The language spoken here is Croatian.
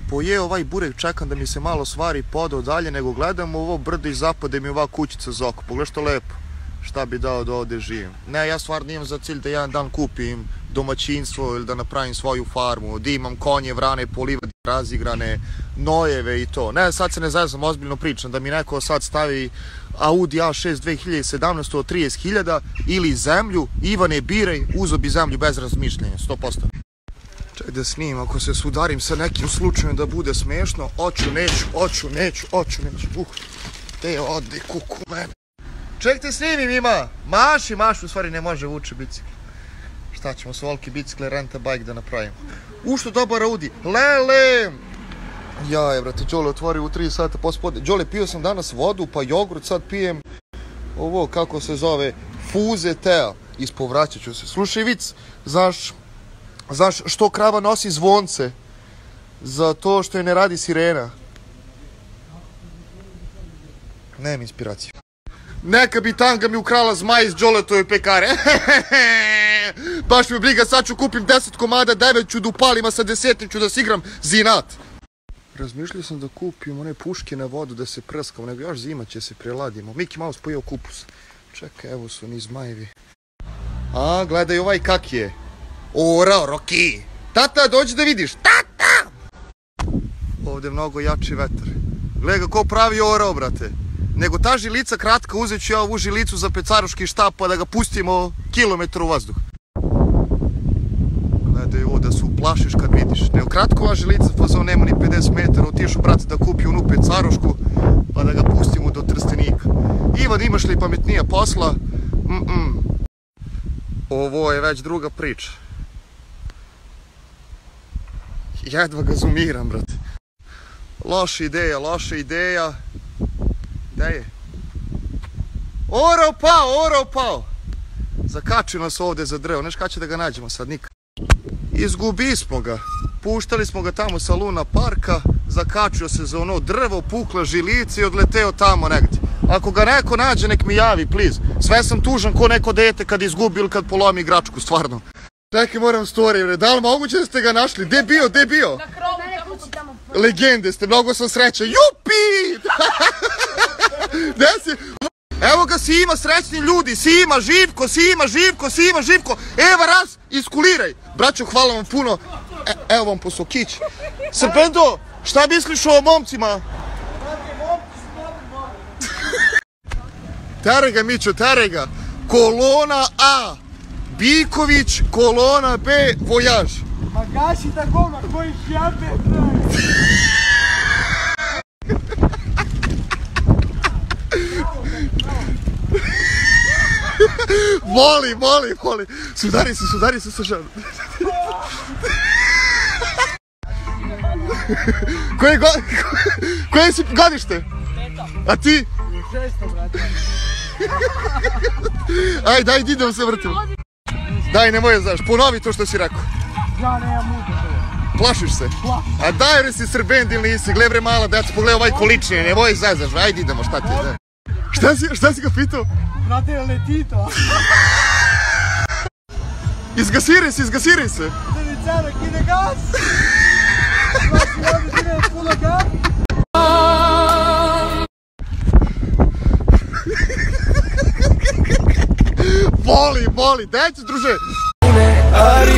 pojeo ovaj burek, čekam da mi se malo svari podao dalje, nego gledam ovo brdo i zapade mi ova kućica za oko. Pogledaj što lepo, šta bi dao da ovdje živim. Ne, ja stvarno imam za cilj da jedan dan kupim domaćinstvo ili da napravim svoju farmu, da imam konje, vrane, polivade, razigrane, nojeve i to. Ne, sad se ne zezam, ozbiljno pričam, da mi neko sad stavi Audi A6 2017 od 30.000 ili zemlju, Ivane, biraj, uzo bi zemlju bez razmišljenja, 100%. Čekaj da snimim, ako se sudarim sa nekim slučajem da bude smiješno, oću, neću, te ode kuku mene. Čekajte snimim ima, maši, u stvari ne može vuče bicikl. Šta ćemo s volki bicikle, renta bike da napravimo. Ušto dobar Audi, lele! Jaj, brate, Đole otvori u 3 sata pospodne. Đole, pio sam danas vodu, pa jogurt, sad pijem ovo, kako se zove, Fuze Tea. Ispovraćat ću se. Slušaj vic, znaš što krava nosi zvonce? Zato što je ne radi sirena. Nemam inspiraciju. Neka bi tanga mi ukrala zmaj iz Đoletove pekare. Baš mi briga, sad ću kupim 10 komada, 9 ću da upalim, a sa 10 ću da si igram zinat. Razmišljao sam da kupim one puške na vodu da se prskam, nego još zima će se preladimo. Mickey Mouse pojeo kupus. Čekaj, evo su ni zmajevi. A, gledaj ovaj kak je. Orao, Rocky. Tata, dođi da vidiš. Tata! Ovdje je mnogo jači vetar. Gledaj ga ko pravi orao, brate. Nego ta žilica kratka, uzet ću ja ovu žilicu za pecaruški štap pa da ga pustimo kilometar u vazduh. Gledaj ovo da se uplašiš kad vidiš. Nego kratka ova žilica, pa za on nema ni 50 metara, otišu brate da kupi onu pecarušku pa da ga pustimo do Trstenika. Ivan, imaš li pametnija posla? Ovo je već druga priča. Jedva ga zumiram, brate. Loša ideja. Gde je? Orao pao! Zakačio nas ovdje za drvo, neš kada će da ga nađemo sad nikad. Izgubi smo ga. Puštali smo ga tamo sa Luna parka, zakačio se za ono drvo, pukla žilica i odleteo tamo negdje. Ako ga neko nađe, nek mi javi, please. Sve sam tužan ko neko dete kad izgubi ili kad polomi igračku, stvarno. Čekaj, moram story, da li moguće da ste ga našli? Gde bio? Na krovu tamo. Legende ste, mnogo sam srećan. Jupi! Gde si? Evo ga Sima, srećni ljudi, Sima, Živko. Eva, raz, iskuliraj. Braćo, hvala vam puno. Evo vam po sokić. Srpendo, šta misliš o momcima? Tere ga, Mićo, tere ga. Kolona A, Biković, kolona B, Vojaž. Ma gaši tako, ma koji šjape traje. Voli. Sudari se sa žanom. Koje si godište? A ti? 600, brate. Aj, daj, idem se vrtim. Daj, nemoj znaš, ponovi to što si rekao. Ja nemam muda to. Plašiš se? A daj, jer si Srbend ili nisi, gle bre mala deca, pogledaj ovaj količnije, nemoj zezaš, ajde idemo, šta ti je? Šta si ga pitao? Brate, leti to. Izgasiraj se. Ide carak, ide gas. Znači, ovdje ide puno gas. Voli, dajte druže.